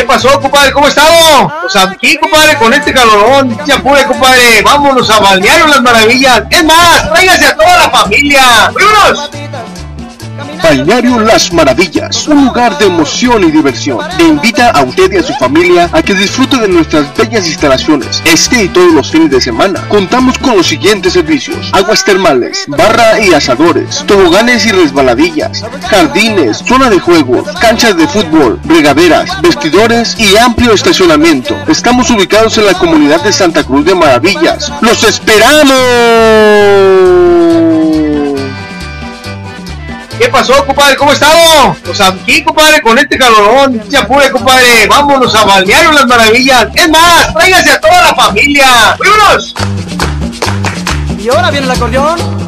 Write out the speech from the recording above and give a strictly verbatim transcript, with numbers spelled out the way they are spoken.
pasó, compadre? ¿Cómo estamos? Pues aquí, compadre, con este calorón, se apure, compadre. Vámonos a Balneario Las Maravillas. Es más, tráigase a toda la familia. ¡Vámonos! Balneario Las Maravillas, un lugar de emoción y diversión. Le invita a usted y a su familia a que disfrute de nuestras bellas instalaciones. Este y todos los fines de semana contamos con los siguientes servicios: aguas termales, barra y asadores, toboganes y resbaladillas, jardines, zona de juegos, canchas de fútbol, regaderas, vestidores y amplio estacionamiento. Estamos ubicados en la comunidad de Santa Cruz de Maravillas. ¡Los esperamos! ¿Qué pasó, compadre? ¿Cómo estamos? Pues aquí, compadre, con este calorón, se apure, compadre. Vámonos a Balneario Las Maravillas. Es más, tráigase a toda la familia. ¡Vámonos! Y ahora viene el acordeón.